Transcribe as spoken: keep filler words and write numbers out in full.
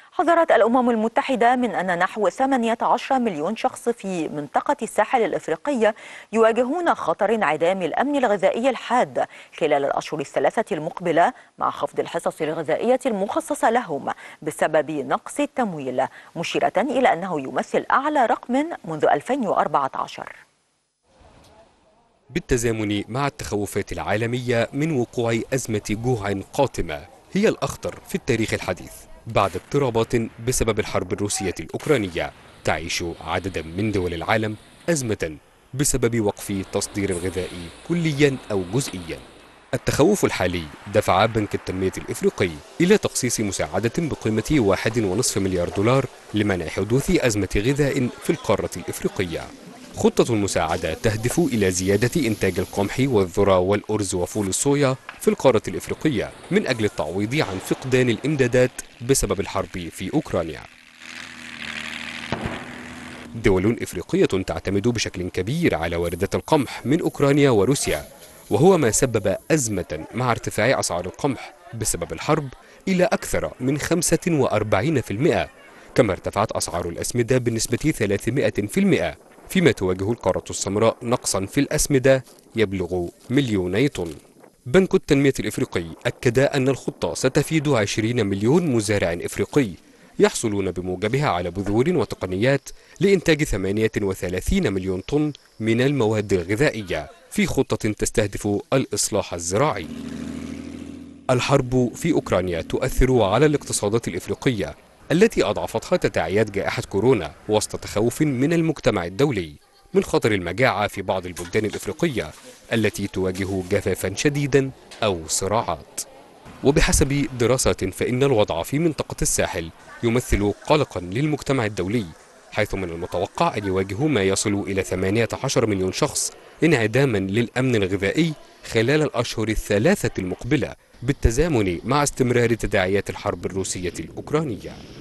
حذرت الأمم المتحدة من أن نحو ثمانية عشر مليون شخص في منطقة الساحل الإفريقي يواجهون خطر انعدام الأمن الغذائي الحاد خلال الأشهر الثلاثة المقبلة، مع خفض الحصص الغذائية المخصصة لهم بسبب نقص التمويل، مشيرة إلى أنه يمثل أعلى رقم منذ ألفين وأربعة عشر. بالتزامن مع التخوفات العالمية من وقوع أزمة جوع قاتمة هي الأخطر في التاريخ الحديث بعد اضطرابات بسبب الحرب الروسية الأوكرانية، تعيش عددا من دول العالم أزمة بسبب وقف تصدير الغذاء كليا أو جزئيا. التخوف الحالي دفع بنك التنمية الإفريقي إلى تخصيص مساعدة بقيمة واحد ونصف مليار دولار لمنع حدوث أزمة غذاء في القارة الإفريقية. خطة المساعدة تهدف إلى زيادة إنتاج القمح والذرة والأرز وفول الصويا في القارة الإفريقية من أجل التعويض عن فقدان الإمدادات بسبب الحرب في أوكرانيا. دول إفريقية تعتمد بشكل كبير على واردات القمح من أوكرانيا وروسيا، وهو ما سبب أزمة مع ارتفاع أسعار القمح بسبب الحرب إلى أكثر من خمسة وأربعين بالمئة، كما ارتفعت أسعار الأسمدة بنسبة ثلاثمئة بالمئة، فيما تواجه القارة السمراء نقصا في الأسمدة يبلغ مليوني طن. بنك التنمية الإفريقي أكد أن الخطة ستفيد عشرين مليون مزارع إفريقي يحصلون بموجبها على بذور وتقنيات لإنتاج ثمانية وثلاثين مليون طن من المواد الغذائية في خطة تستهدف الإصلاح الزراعي. الحرب في أوكرانيا تؤثر على الاقتصادات الإفريقية التي أضعفتها تداعيات جائحة كورونا، وسط تخوف من المجتمع الدولي من خطر المجاعة في بعض البلدان الإفريقية التي تواجه جفافا شديدا أو صراعات. وبحسب دراسات فإن الوضع في منطقة الساحل يمثل قلقا للمجتمع الدولي، حيث من المتوقع أن يواجه ما يصل إلى ثمانية عشر مليون شخص انعداما للأمن الغذائي خلال الأشهر الثلاثة المقبلة، بالتزامن مع استمرار تداعيات الحرب الروسية الأوكرانية.